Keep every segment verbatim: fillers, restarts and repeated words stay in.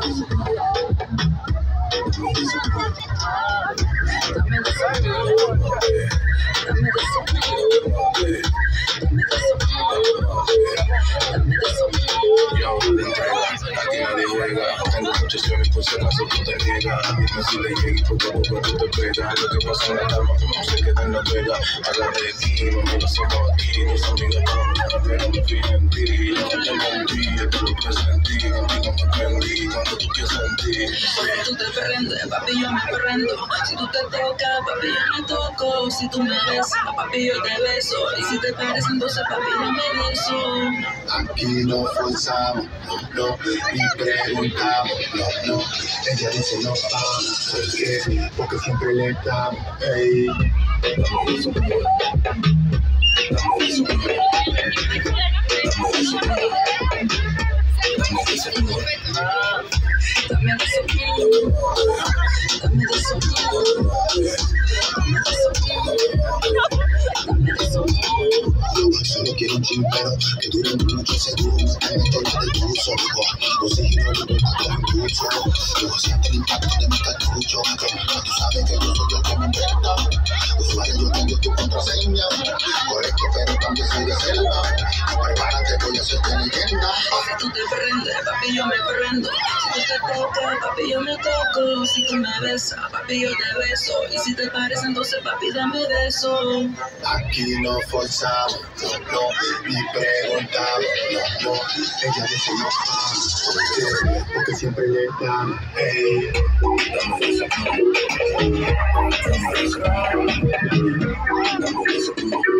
Tengo muchas sueños, por si acaso tú te niegas. Dime si le llegué y poco a poco tú te pegas. Lo que pasa en la cama, como se queda en la pega. Agarré aquí, mami, lo hacemos aquí. Tus amigas no me pero me fío en ti. No te mentí, esto es lo que sentí. Contigo me prendí, cuando tú piensas en ti. Si tú te prendes, papi, yo me prendo. Si tú te tocas, papi, yo me toco. Si tú me besas, papi, yo te beso. Y si te parece, entonces, papi, yo me beso. Aquí no forzamos, no, no, ni preguntamos, no, no. Ella dice no vamos, ¿por qué? Porque siempre le damos, ey. Dame eso, dame eso, dame eso, dame eso, Dame de eso, dame de eso, dame de eso, dame de eso. Solo quiero un chimpero que dure mucho, seguro no te meto la del buzo. Oxígeno de tu impulso, luego siente el impacto de mi cartucho. Tú sabes que yo soy yo que me inventa. Usuario, yo tengo tu contraseña. Correcto, pero también soy de selva. Prepárate, voy a hacerte leyenda. Si tú te prendes, papi, yo me prendo. Si tú te tocas, papi, yo me toco. Si tú me besas, papi, yo te beso. Y si te parece, entonces, papi, dame de eso. Aquí no forzamos, no, no, ni preguntamos, no, no. Ella dice no vamos, ¿por qué? Porque siempre le damos, ey. Dame eso, dame eso, dame eso,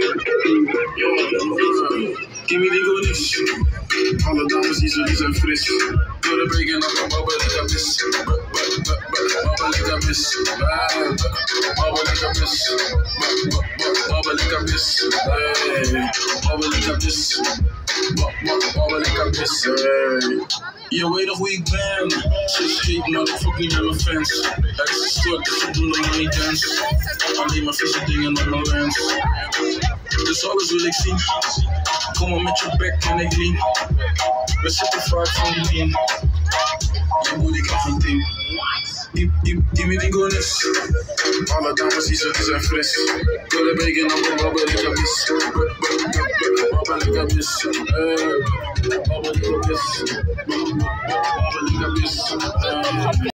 Give me the goodies. Alle dames die zo, die zijn fris. Door de break en dan babbel ik aan mis. Babbel ik aan mis. Babbel ik aan mis. Babbel ik aan mis. Babbel ik aan mis. Babbel ik aan mis. Je weet nog hoe ik ben. Ze scheet, maar ik fuck niet met mijn fans. Het is gestort, dus ik doe nog maar niet dance. Alleen maar vieze dingen op mijn wens. Dus alles wil ik zien. Kom maar met je bek en ik lean. We zitten vaak van die team. Je moet ik af een team. Give me die goodies. Alle dames die zo, die zijn fris. Door de break en dan babbel ik aan mis. Babbel ik aan mis. Babbel ik aan mis. Babbel ik aan mis.